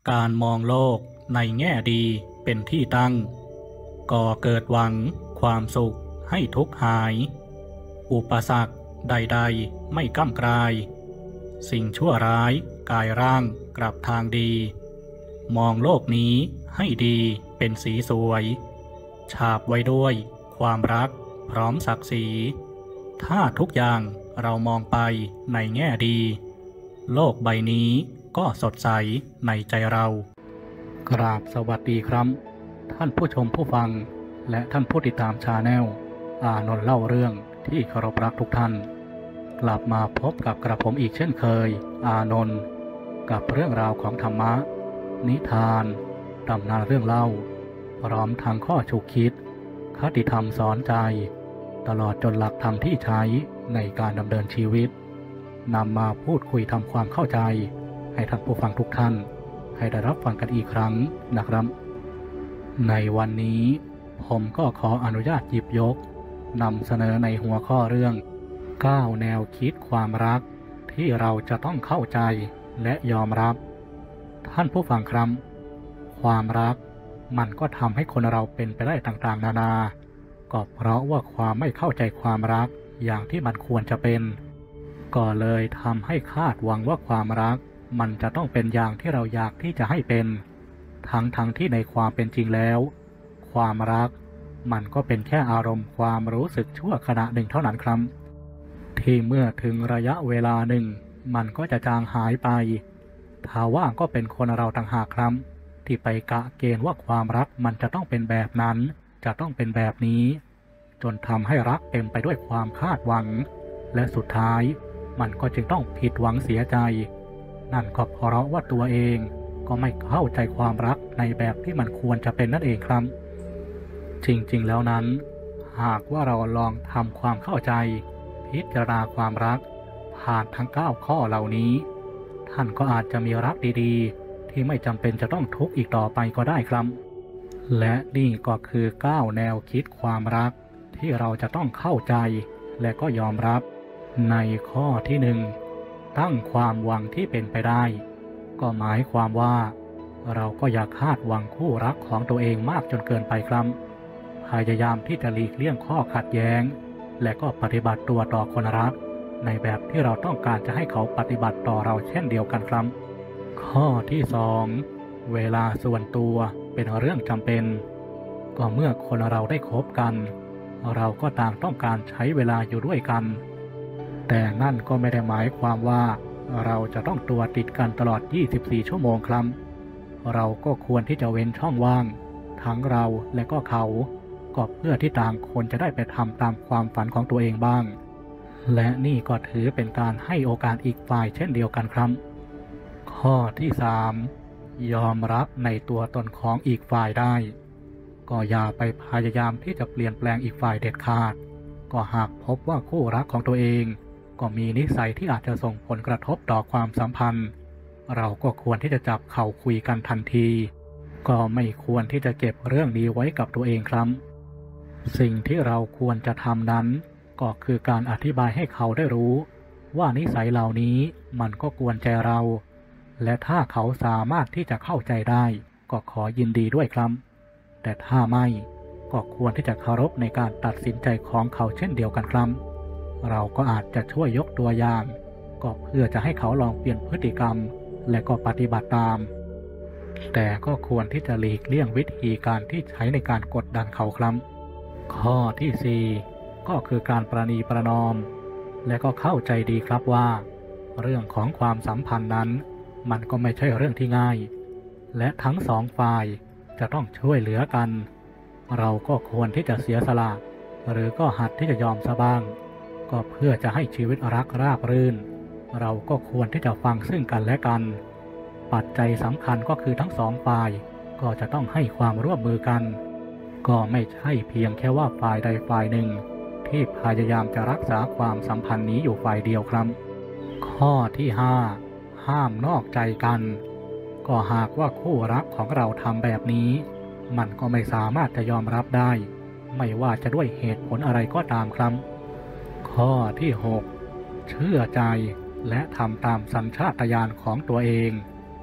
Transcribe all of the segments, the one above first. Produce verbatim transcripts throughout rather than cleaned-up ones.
การมองโลกในแง่ดีเป็นที่ตั้งก่อเกิดหวังความสุขให้ทุกข์หายอุปสรรคใดๆไม่ก้ำกลายสิ่งชั่วร้ายกายร่างกลับทางดีมองโลกนี้ให้ดีเป็นสีสวยฉาบไว้ด้วยความรักพร้อมศักดิ์ศรีถ้าทุกอย่างเรามองไปในแง่ดีโลกใบนี้ก็สดใสในใจเรากราบสวัสดีครับท่านผู้ชมผู้ฟังและท่านผู้ติดตามชาแนลอานนท์เล่าเรื่องที่เคารพรักทุกท่านกลับมาพบกับกระผมอีกเช่นเคยอานนท์กับเรื่องราวของธรรมะนิทานตำนานเรื่องเล่าพร้อมทางข้อฉุกคิดคติธรรมสอนใจตลอดจนหลักธรรมที่ใช้ในการดำเนินชีวิตนำมาพูดคุยทำความเข้าใจให้ท่านผู้ฟังทุกท่านให้ได้รับฟังกันอีกครั้งนะครับในวันนี้ผมก็ขออนุญาตหยิบยกนำเสนอในหัวข้อเรื่องเก้าแนวคิดความรักที่เราจะต้องเข้าใจและยอมรับท่านผู้ฟังครับความรักมันก็ทำให้คนเราเป็นไปได้ต่างๆนานาก็เพราะว่าความไม่เข้าใจความรักอย่างที่มันควรจะเป็นก็เลยทำให้คาดหวังว่าความรักมันจะต้องเป็นอย่างที่เราอยากที่จะให้เป็นทั้งทั้งที่ในความเป็นจริงแล้วความรักมันก็เป็นแค่อารมณ์ความรู้สึกชั่วขณะหนึ่งเท่านั้นครับที่เมื่อถึงระยะเวลาหนึ่งมันก็จะจางหายไปถ้าว่างก็เป็นคนเราต่างหากครับที่ไปกะเกณฑ์ว่าความรักมันจะต้องเป็นแบบนั้นจะต้องเป็นแบบนี้จนทำให้รักเต็มไปด้วยความคาดหวังและสุดท้ายมันก็จึงต้องผิดหวังเสียใจนั่นก็เพราะว่าตัวเองก็ไม่เข้าใจความรักในแบบที่มันควรจะเป็นนั่นเองครับจริงๆแล้วนั้นหากว่าเราลองทำความเข้าใจพิจารณาความรักผ่านทั้งเก้าข้อเหล่านี้ท่านก็อาจจะมีรักดีๆที่ไม่จำเป็นจะต้องทุกข์อีกต่อไปก็ได้ครับและนี่ก็คือเก้าแนวคิดความรักที่เราจะต้องเข้าใจและก็ยอมรับในข้อที่หนึ่งตั้งความหวังที่เป็นไปได้ก็หมายความว่าเราก็อย่าคาดหวังคู่รักของตัวเองมากจนเกินไปครับพยายามที่จะหลีกเลี่ยงข้อขัดแย้งและก็ปฏิบัติตัวต่อคนรักในแบบที่เราต้องการจะให้เขาปฏิบัติต่อเราเช่นเดียวกันครับข้อที่สองเวลาส่วนตัวเป็นเรื่องจำเป็นก็เมื่อคนเราได้คบกันเราก็ต่างต้องการใช้เวลาอยู่ด้วยกันแต่นั่นก็ไม่ได้หมายความว่าเราจะต้องตัวติดกันตลอดยี่สิบสี่ชั่วโมงครับเราก็ควรที่จะเว้นช่องว่างทั้งเราและก็เขาก็เพื่อที่ต่างคนจะได้ไปทำตามความฝันของตัวเองบ้างและนี่ก็ถือเป็นการให้โอกาสอีกฝ่ายเช่นเดียวกันครับข้อที่สามยอมรับในตัวตนของอีกฝ่ายได้ก็อย่าไปพยายามที่จะเปลี่ยนแปลงอีกฝ่ายเด็ดขาดก็หากพบว่าคู่รักของตัวเองก็มีนิสัยที่อาจจะส่งผลกระทบต่อความสัมพันธ์เราก็ควรที่จะจับเข่าคุยกันทันทีก็ไม่ควรที่จะเก็บเรื่องนี้ไว้กับตัวเองครับสิ่งที่เราควรจะทำนั้นก็คือการอธิบายให้เขาได้รู้ว่านิสัยเหล่านี้มันก็กวนใจเราและถ้าเขาสามารถที่จะเข้าใจได้ก็ขอยินดีด้วยครับแต่ถ้าไม่ก็ควรที่จะเคารพในการตัดสินใจของเขาเช่นเดียวกันครับเราก็อาจจะช่วยยกตัวอย่างก็เพื่อจะให้เขาลองเปลี่ยนพฤติกรรมและก็ปฏิบัติตามแต่ก็ควรที่จะหลีกเลี่ยงวิธีการที่ใช้ในการกดดันเขาครับข้อที่สี่ก็คือการประนีประนอมและก็เข้าใจดีครับว่าเรื่องของความสัมพันธ์นั้นมันก็ไม่ใช่เรื่องที่ง่ายและทั้งสองฝ่ายจะต้องช่วยเหลือกันเราก็ควรที่จะเสียสละหรือก็หัดที่จะยอมซะบ้างก็เพื่อจะให้ชีวิตรักราบรื่นเราก็ควรที่จะฟังซึ่งกันและกันปัจจัยสำคัญก็คือทั้งสองฝ่ายก็จะต้องให้ความร่วมมือกันก็ไม่ใช่เพียงแค่ว่าฝ่ายใดฝ่ายหนึ่งที่พยายามจะรักษาความสัมพันธ์นี้อยู่ฝ่ายเดียวครับข้อที่ห้าห้ามนอกใจกันก็หากว่าคู่รักของเราทำแบบนี้มันก็ไม่สามารถจะยอมรับได้ไม่ว่าจะด้วยเหตุผลอะไรก็ตามครับข้อที่หกเชื่อใจและทำตามสัญชาตญาณของตัวเอง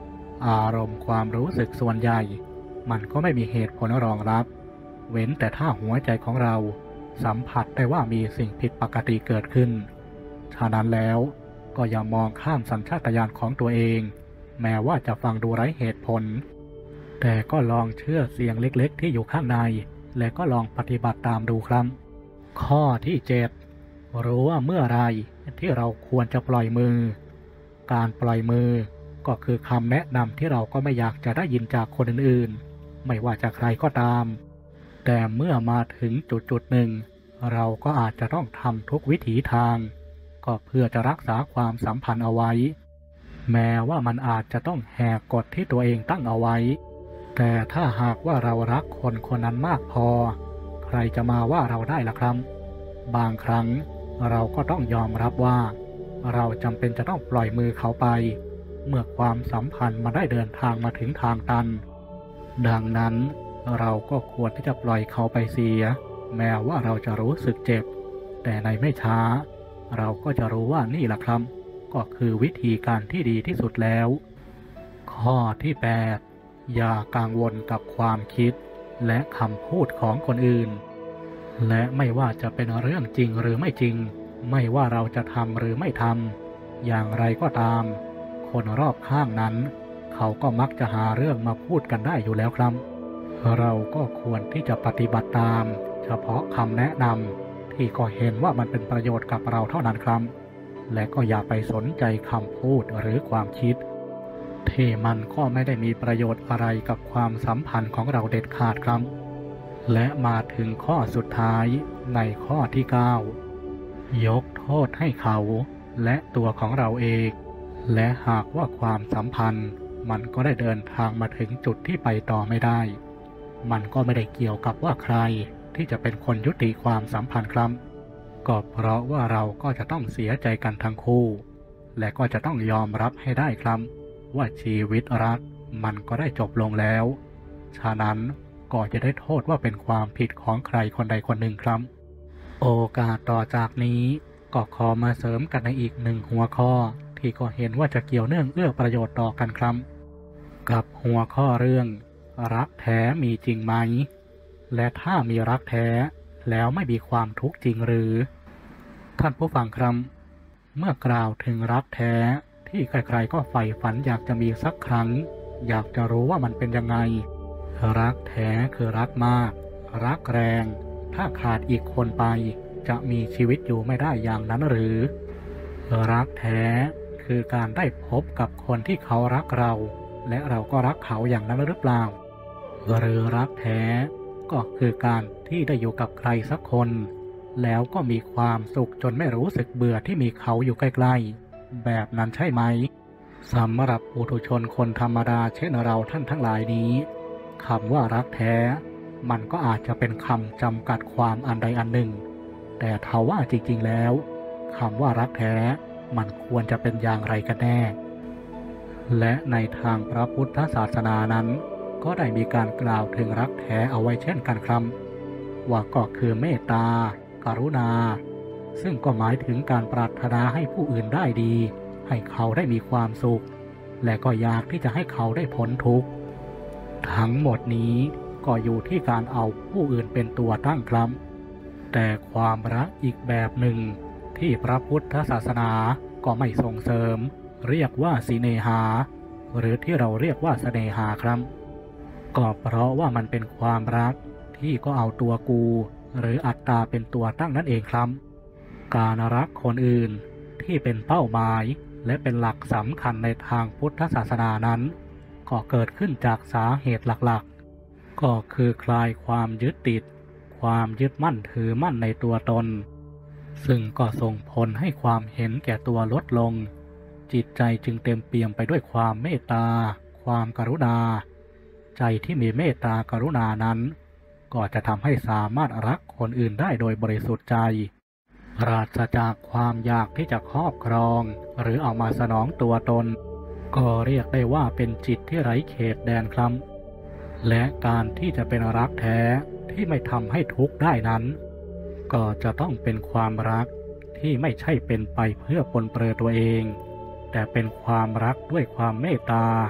อารมณ์ความรู้สึกส่วนใหญ่มันก็ไม่มีเหตุผลรองรับเว้นแต่ถ้าหัวใจของเราสัมผัสได้ว่ามีสิ่งผิดปกติเกิดขึ้นฉะนั้นแล้วก็อย่ามองข้ามสัญชาตญาณของตัวเองแม้ว่าจะฟังดูไร้เหตุผลแต่ก็ลองเชื่อเสียงเล็กๆที่อยู่ข้างในและก็ลองปฏิบัติตามดูครับข้อที่เจ็ดรู้ว่าเมื่อไรที่เราควรจะปล่อยมือการปล่อยมือก็คือคำแนะนำที่เราก็ไม่อยากจะได้ยินจากคนอื่นๆไม่ว่าจะใครก็ตามแต่เมื่อมาถึงจุดจุดหนึ่งเราก็อาจจะต้องทำทุกวิถีทางก็เพื่อจะรักษาความสัมพันธ์เอาไว้แม้ว่ามันอาจจะต้องแหกกฎที่ตัวเองตั้งเอาไว้แต่ถ้าหากว่าเรารักคนคนนั้นมากพอใครจะมาว่าเราได้ล่ะครับบางครั้งเราก็ต้องยอมรับว่าเราจำเป็นจะต้องปล่อยมือเขาไปเมื่อความสัมพันธ์มาได้เดินทางมาถึงทางตันดังนั้นเราก็ควรที่จะปล่อยเขาไปเสียแม้ว่าเราจะรู้สึกเจ็บแต่ในไม่ช้าเราก็จะรู้ว่านี่แหละครับก็คือวิธีการที่ดีที่สุดแล้วข้อที่แปดอย่ากังวลกับความคิดและคำพูดของคนอื่นและไม่ว่าจะเป็นเรื่องจริงหรือไม่จริงไม่ว่าเราจะทำหรือไม่ทำอย่างไรก็ตามคนรอบข้างนั้นเขาก็มักจะหาเรื่องมาพูดกันได้อยู่แล้วครับเราก็ควรที่จะปฏิบัติตามเฉพาะคำแนะนำที่ก็เห็นว่ามันเป็นประโยชน์กับเราเท่านั้นครับและก็อย่าไปสนใจคำพูดหรือความคิดที่มันก็ไม่ได้มีประโยชน์อะไรกับความสัมพันธ์ของเราเด็ดขาดครับและมาถึงข้อสุดท้ายในข้อที่เก้ายกโทษให้เขาและตัวของเราเองและหากว่าความสัมพันธ์มันก็ได้เดินทางมาถึงจุดที่ไปต่อไม่ได้มันก็ไม่ได้เกี่ยวกับว่าใครที่จะเป็นคนยุติความสัมพันธ์ครับก็เพราะว่าเราก็จะต้องเสียใจกันทั้งคู่และก็จะต้องยอมรับให้ได้ครับว่าชีวิตรักมันก็ได้จบลงแล้วฉะนั้นก็จะได้โทษว่าเป็นความผิดของใครคนใดคนหนึ่งครับโอกาสต่อจากนี้ก็ขอมาเสริมกันในอีกหนึ่งหัวข้อที่ก็เห็นว่าจะเกี่ยวเนื่องเอื้อประโยชน์ต่อกันครับกับหัวข้อเรื่องรักแท้มีจริงไหมและถ้ามีรักแท้แล้วไม่มีความทุกข์จริงหรือท่านผู้ฟังครับเมื่อกล่าวถึงรักแท้ที่ใครๆก็ใฝ่ฝันอยากจะมีสักครั้งอยากจะรู้ว่ามันเป็นยังไงรักแท้คือรักมากรักแรงถ้าขาดอีกคนไปจะมีชีวิตอยู่ไม่ได้อย่างนั้นหรือรักแท้คือการได้พบกับคนที่เขารักเราและเราก็รักเขาอย่างนั้นหรือเปล่าหรือรักแท้ก็คือการที่ได้อยู่กับใครสักคนแล้วก็มีความสุขจนไม่รู้สึกเบื่อที่มีเขาอยู่ใกล้ๆแบบนั้นใช่ไหมสำหรับปุถุชนคนธรรมดาเช่นเราท่านทั้งหลายนี้คำว่ารักแท้มันก็อาจจะเป็นคำจำกัดความอันใดอันหนึ่งแต่ทว่าจริงๆแล้วคำว่ารักแท้มันควรจะเป็นอย่างไรกันแน่และในทางพระพุทธศาสนานั้นก็ได้มีการกล่าวถึงรักแท้เอาไว้เช่นกันครับว่าก็คือเมตตากรุณาซึ่งก็หมายถึงการปรารถนาให้ผู้อื่นได้ดีให้เขาได้มีความสุขและก็อยากที่จะให้เขาได้พ้นทุกข์ทั้งหมดนี้ก็อยู่ที่การเอาผู้อื่นเป็นตัวตั้งครับแต่ความรักอีกแบบหนึ่งที่พระพุทธศาสนาก็ไม่ส่งเสริมเรียกว่าสิเนหาหรือที่เราเรียกว่าเสน่หาครับก็เพราะว่ามันเป็นความรักที่ก็เอาตัวกูหรืออัตตาเป็นตัวตั้งนั่นเองครับการรักคนอื่นที่เป็นเป้าหมายและเป็นหลักสำคัญในทางพุทธศาสนานั้นก็เกิดขึ้นจากสาเหตุหลักๆก็คือคลายความยึดติดความยึดมั่นถือมั่นในตัวตนซึ่งก็ส่งผลให้ความเห็นแก่ตัวลดลงจิตใจจึงเต็มเปี่ยมไปด้วยความเมตตาความกรุณาใจที่มีเมตตากรุณานั้นก็จะทำให้สามารถรักคนอื่นได้โดยบริสุทธิ์ใจปราศจากความอยากที่จะครอบครองหรือเอามาสนองตัวตนก็เรียกได้ว่าเป็นจิตที่ไร้เขตแดนครับและการที่จะเป็นรักแท้ที่ไม่ทำให้ทุกข์ได้นั้นก็จะต้องเป็นความรักที่ไม่ใช่เป็นไปเพื่อปลนเปลือยตัวเองแต่เป็นความรักด้วยความเมตตาค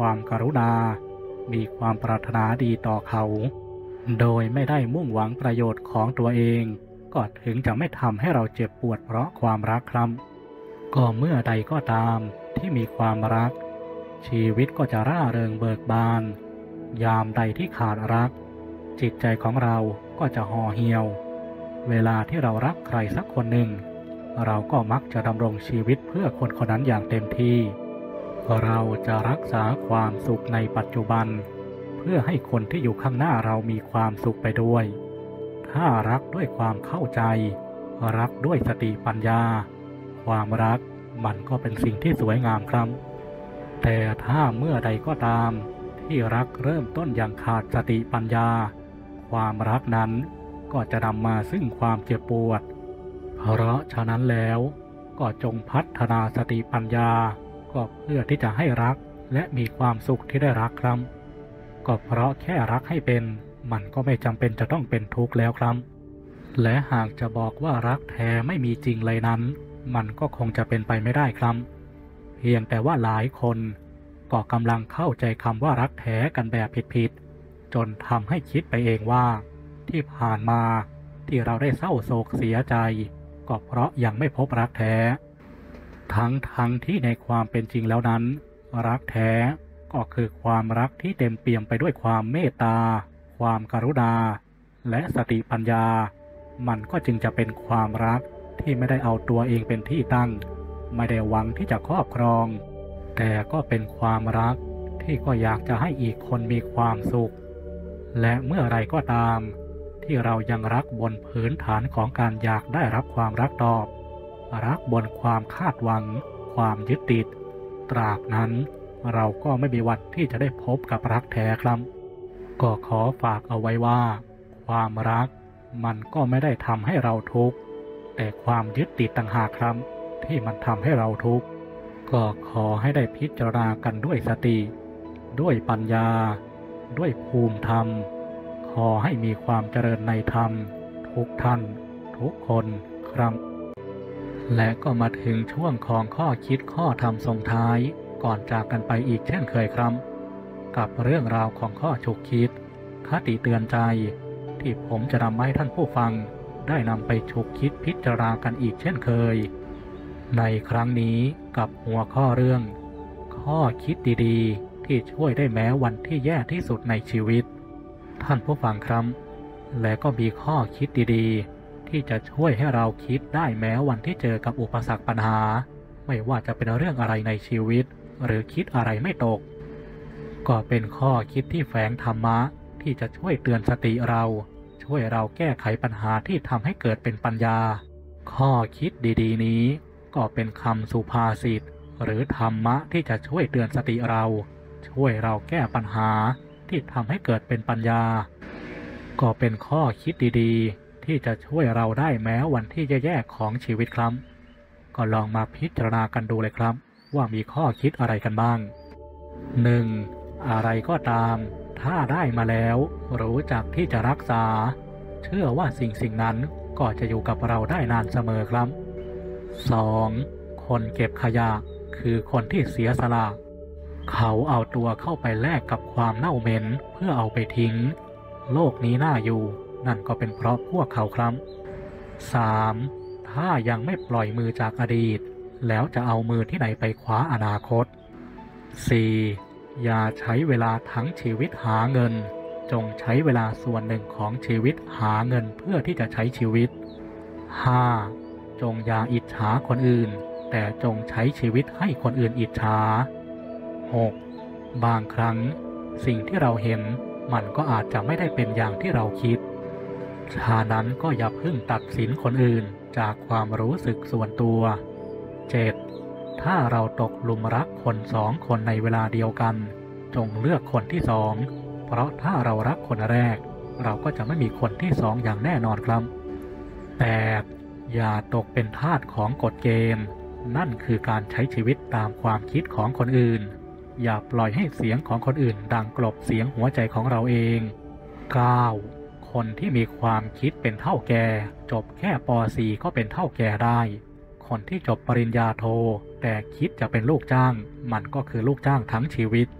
ความกรุณามีความปรารถนาดีต่อเขาโดยไม่ได้มุ่งหวังประโยชน์ของตัวเองก็ถึงจะไม่ทำให้เราเจ็บปวดเพราะความรักครับก็เมื่อใดก็ตามที่มีความรักชีวิตก็จะร่าเริงเบิกบานยามใดที่ขาดรักจิตใจของเราก็จะห่อเหี่ยวเวลาที่เรารักใครสักคนหนึ่งเราก็มักจะดำรงชีวิตเพื่อคนคนนั้นอย่างเต็มที่เราจะรักษาความสุขในปัจจุบันเพื่อให้คนที่อยู่ข้างหน้าเรามีความสุขไปด้วยถ้ารักด้วยความเข้าใจรักด้วยสติปัญญาความรักมันก็เป็นสิ่งที่สวยงามครับแต่ถ้าเมื่อใดก็ตามที่รักเริ่มต้นอย่างขาดสติปัญญาความรักนั้นก็จะนำมาซึ่งความเจ็บปวดเพราะฉะนั้นแล้วก็จงพัฒนาสติปัญญาก็เพื่อที่จะให้รักและมีความสุขที่ได้รักครับก็เพราะแค่รักให้เป็นมันก็ไม่จำเป็นจะต้องเป็นทุกข์แล้วครับและหากจะบอกว่ารักแท้ไม่มีจริงเลยนั้นมันก็คงจะเป็นไปไม่ได้ครับเพียงแต่ว่าหลายคนก็กำลังเข้าใจคำว่ารักแท้กันแบบผิดๆจนทำให้คิดไปเองว่าที่ผ่านมาที่เราได้เศร้าโศกเสียใจก็เพราะยังไม่พบรักแท้ทั้งทั้งที่ในความเป็นจริงแล้วนั้นรักแท้ก็คือความรักที่เต็มเปี่ยมไปด้วยความเมตตาความกรุณาและสติปัญญามันก็จึงจะเป็นความรักที่ไม่ได้เอาตัวเองเป็นที่ตั้งไม่ได้หวังที่จะครอบครองแต่ก็เป็นความรักที่ก็อยากจะให้อีกคนมีความสุขและเมื่อไรก็ตามที่เรายังรักบนพื้นฐานของการอยากได้รับความรักตอบรักบนความคาดหวังความยึดติดตราบนั้นเราก็ไม่มีวันที่จะได้พบกับรักแท้ครับก็ขอฝากเอาไว้ว่าความรักมันก็ไม่ได้ทำให้เราทุกข์แต่ความยึดติดต่างหากครับที่มันทำให้เราทุกข์ก็ขอให้ได้พิจารณากันด้วยสติด้วยปัญญาด้วยภูมิธรรมขอให้มีความเจริญในธรรมทุกท่านทุกคนครับและก็มาถึงช่วงของข้อคิดข้อธรรมส่งท้ายก่อนจากกันไปอีกเช่นเคยครับกับเรื่องราวของข้อฉุกคิดคติเตือนใจที่ผมจะนำให้ท่านผู้ฟังได้นำไปฉุกคิดพิจารณากันอีกเช่นเคยในครั้งนี้กับหัวข้อเรื่องข้อคิดดีๆที่ช่วยได้แม้วันที่แย่ที่สุดในชีวิตท่านผู้ฟังครับและก็มีข้อคิดดีๆที่จะช่วยให้เราคิดได้แม้วันที่เจอกับอุปสรรคปัญหาไม่ว่าจะเป็นเรื่องอะไรในชีวิตหรือคิดอะไรไม่ตกก็เป็นข้อคิดที่แฝงธรรมะที่จะช่วยเตือนสติเราช่วยเราแก้ไขปัญหาที่ทำให้เกิดเป็นปัญญาข้อคิดดีๆนี้ก็เป็นคำสุภาษิตหรือธรรมะที่จะช่วยเตือนสติเราช่วยเราแก้ปัญหาที่ทำให้เกิดเป็นปัญญาก็เป็นข้อคิดดีๆที่จะช่วยเราได้แม้วันที่แย่ๆของชีวิตครับก็ลองมาพิจารณากันดูเลยครับว่ามีข้อคิดอะไรกันบ้าง หนึ่ง. อะไรก็ตามถ้าได้มาแล้วรู้จักที่จะรักษาเชื่อว่าสิ่งสิ่งนั้นก็จะอยู่กับเราได้นานเสมอครับ สอง. คนเก็บขยะคือคนที่เสียสละเขาเอาตัวเข้าไปแลกกับความเน่าเหม็นเพื่อเอาไปทิ้งโลกนี้น่าอยู่นั่นก็เป็นเพราะพวกเขาครับ สาม. ถ้ายังไม่ปล่อยมือจากอดีตแล้วจะเอามือที่ไหนไปคว้าอนาคต สี่. อย่าใช้เวลาทั้งชีวิตหาเงินจงใช้เวลาส่วนหนึ่งของชีวิตหาเงินเพื่อที่จะใช้ชีวิต ห้า. จงอย่าอิจฉาคนอื่นแต่จงใช้ชีวิตให้คนอื่นอิจฉา หก. บางครั้งสิ่งที่เราเห็นมันก็อาจจะไม่ได้เป็นอย่างที่เราคิดฉะนั้นก็อย่าเพิ่งตัดสินคนอื่นจากความรู้สึกส่วนตัว เจ็ด. ถ้าเราตกหลุมรักคนสองคนในเวลาเดียวกันจงเลือกคนที่สองเพราะถ้าเรารักคนแรกเราก็จะไม่มีคนที่สองอย่างแน่นอนครับ แปด. อย่าตกเป็นทาสของกฎเกณฑ์นั่นคือการใช้ชีวิตตามความคิดของคนอื่นอย่าปล่อยให้เสียงของคนอื่นดังกลบเสียงหัวใจของเราเอง เก้า. คนที่มีความคิดเป็นเท่าแก่จบแค่ป สี่ ก็เป็นเท่าแก่ได้คนที่จบปริญญาโทแต่คิดจะเป็นลูกจ้างมันก็คือลูกจ้างทั้งชีวิต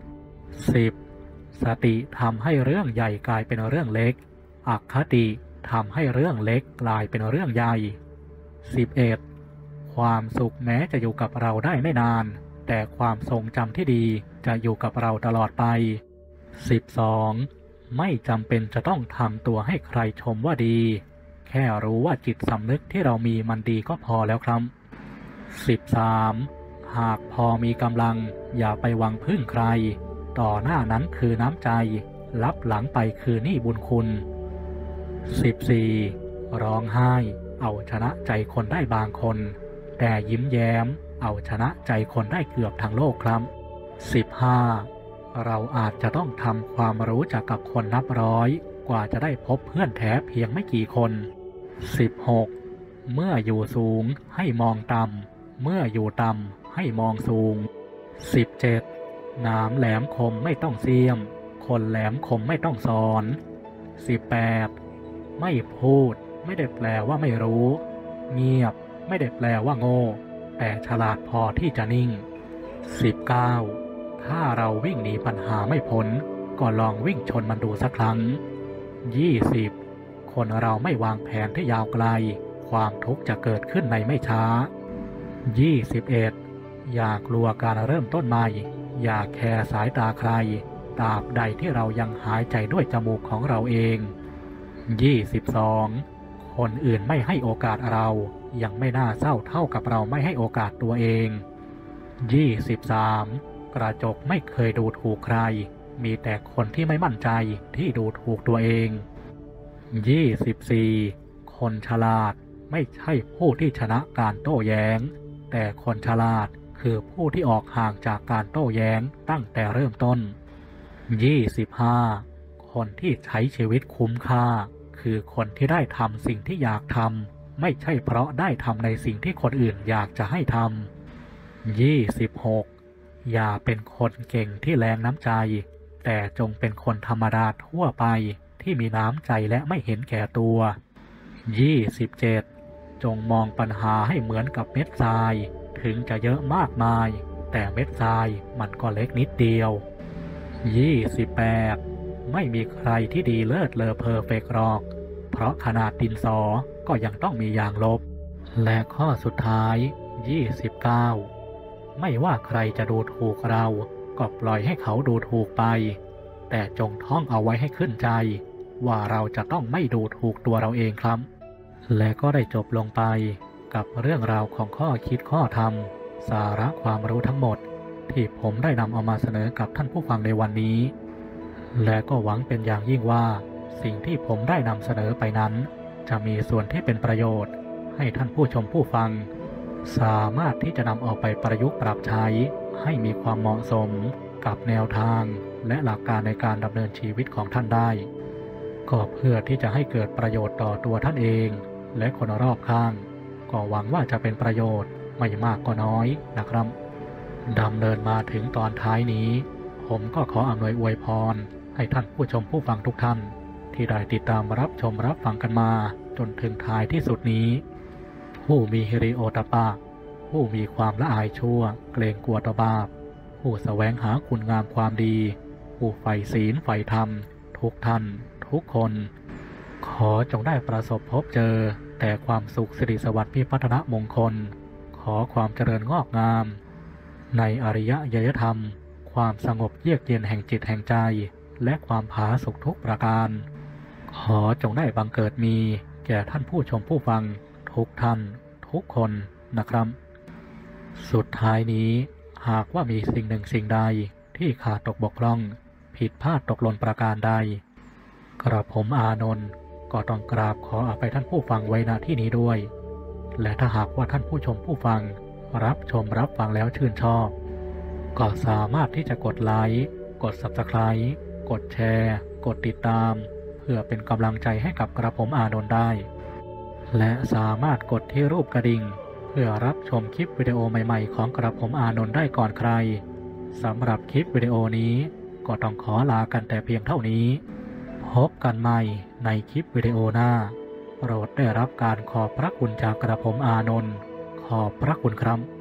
สิบ. สติทำให้เรื่องใหญ่กลายเป็นเรื่องเล็กอคติทำให้เรื่องเล็กกลายเป็นเรื่องใหญ่ สิบเอ็ด. ความสุขแม้จะอยู่กับเราได้ไม่นานแต่ความทรงจำที่ดีจะอยู่กับเราตลอดไป สิบสอง. ไม่จำเป็นจะต้องทำตัวให้ใครชมว่าดีแค่รู้ว่าจิตสำนึกที่เรามีมันดีก็พอแล้วครับ สิบสาม. หากพอมีกำลังอย่าไปหวังพึ่งใครต่อหน้านั้นคือน้ำใจรับหลังไปคือหนี้บุญคุณ สิบสี่. ร้องไห้เอาชนะใจคนได้บางคนแต่ยิ้มแย้มเอาชนะใจคนได้เกือบทั้งโลกครับ สิบห้า. เราอาจจะต้องทำความรู้จักกับคนนับร้อยกว่าจะได้พบเพื่อนแท้เพียงไม่กี่คน สิบหก. เมื่ออยู่สูงให้มองต่ำเมื่ออยู่ต่ำให้มองสูง สิบเจ็ด. หนามแหลมคมไม่ต้องเสียมคนแหลมคมไม่ต้องสอน สิบแปด. ไม่พูดไม่ได้แปลว่าไม่รู้เงียบไม่ได้แปลว่าโง่แต่ฉลาดพอที่จะนิ่ง สิบเก้า. ถ้าเราวิ่งหนีปัญหาไม่พ้นก็ลองวิ่งชนมันดูสักครั้ง ยี่สิบ. คนเราไม่วางแผนที่ยาวไกลความทุกข์จะเกิดขึ้นในไม่ช้า ยี่สิบเอ็ด. อย่ากลัวการเริ่มต้นใหม่อย่าแคร์สายตาใครตราบใดที่เรายังหายใจด้วยจมูกของเราเอง ยี่สิบสอง. คนอื่นไม่ให้โอกาสเรายังไม่น่าเศร้าเท่ากับเราไม่ให้โอกาสตัวเอง ยี่สิบสาม. กระจกไม่เคยดูถูกใครมีแต่คนที่ไม่มั่นใจที่ดูถูกตัวเอง ยี่สิบสี่. คนฉลาดไม่ใช่ผู้ที่ชนะการโต้แย้งแต่คนฉลาดคือผู้ที่ออกห่างจากการโต้แย้งตั้งแต่เริ่มต้น ยี่สิบห้า. คนที่ใช้ชีวิตคุ้มค่าคือคนที่ได้ทำสิ่งที่อยากทำไม่ใช่เพราะได้ทำในสิ่งที่คนอื่นอยากจะให้ทำ ยี่สิบหก. อย่าเป็นคนเก่งที่แรงน้ำใจแต่จงเป็นคนธรรมดาทั่วไปที่มีน้ำใจและไม่เห็นแก่ตัว ยี่สิบเจ็ด. จงมองปัญหาให้เหมือนกับเม็ดทรายถึงจะเยอะมากมายแต่เม็ดทรายมันก็เล็กนิดเดียว ยี่สิบแปด. ไม่มีใครที่ดีเลิศเลอเพอร์เฟกต์หรอกเพราะขนาดดินสอก็ยังต้องมียางลบและข้อสุดท้าย ยี่สิบเก้า. ไม่ว่าใครจะดูถูกเราก็ปล่อยให้เขาดูถูกไปแต่จงท่องเอาไว้ให้ขึ้นใจว่าเราจะต้องไม่ดูถูกตัวเราเองครับและก็ได้จบลงไปกับเรื่องราวของข้อคิดข้อธรรมสาระความรู้ทั้งหมดที่ผมได้นำเอามาเสนอกับท่านผู้ฟังในวันนี้และก็หวังเป็นอย่างยิ่งว่าสิ่งที่ผมได้นำเสนอไปนั้นจะมีส่วนที่เป็นประโยชน์ให้ท่านผู้ชมผู้ฟังสามารถที่จะนำเอาไปประยุกต์ปรับใช้ให้มีความเหมาะสมกับแนวทางและหลักการในการดำเนินชีวิตของท่านได้ก็เพื่อที่จะให้เกิดประโยชน์ต่อตัวท่านเองและคนรอบข้างก็หวังว่าจะเป็นประโยชน์ไม่มากก็น้อยนะครับดำเนินมาถึงตอนท้ายนี้ผมก็ขออำนวยอวยพรให้ท่านผู้ชมผู้ฟังทุกท่านที่ได้ติดตามรับชมรับฟังกันมาจนถึงท้ายที่สุดนี้ผู้มีฮิริโอตปะผู้มีความละอายชั่วเกรงกลัวต่อบาปผู้แสวงหาคุณงามความดีผู้ใฝ่ศีลใฝ่ธรรมทุกท่านทุกคนขอจงได้ประสบพบเจอแต่ความสุขสิริสวัสดิ์พิพัฒนมงคลขอความเจริญงอกงามในอริยยธรรมความสงบเยือกเย็นแห่งจิตแห่งใจและความผาสุกทุกประการขอจงได้บังเกิดมีแก่ท่านผู้ชมผู้ฟังทุกท่านทุกคนนะครับสุดท้ายนี้หากว่ามีสิ่งหนึ่งสิ่งใดที่ขาดตกบกพร่องผิดพลาดตกหล่นประการใดกระผมอานนท์ก็ต้องกราบขออภัยท่านผู้ฟังไว้ณที่นี้ด้วยและถ้าหากว่าท่านผู้ชมผู้ฟังรับชมรับฟังแล้วชื่นชอบก็สามารถที่จะกดไลค์กด ซับสไครบ์ กดแชร์กดติดตามเพื่อเป็นกำลังใจให้กับกระผมอานนท์ได้และสามารถกดที่รูปกระดิ่งเพื่อรับชมคลิปวิดีโอใหม่ๆของกระผมอานนท์ได้ก่อนใครสำหรับคลิปวิดีโอนี้ก็ต้องขอลากันแต่เพียงเท่านี้พบกันใหม่ในคลิปวิดีโอหน้าโปรดได้รับการขอบพระคุณจากกระผมอานนท์ขอบพระคุณครับ